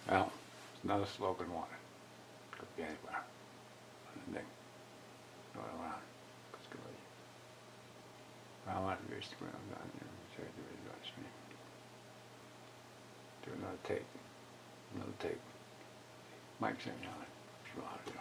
Well, it's another slope in water. Could be anywhere. Anything. Not around. It's good. I want to reach the ground down there. Try to reach me. Do another take. Another take. Mike's in on it. If you want to do.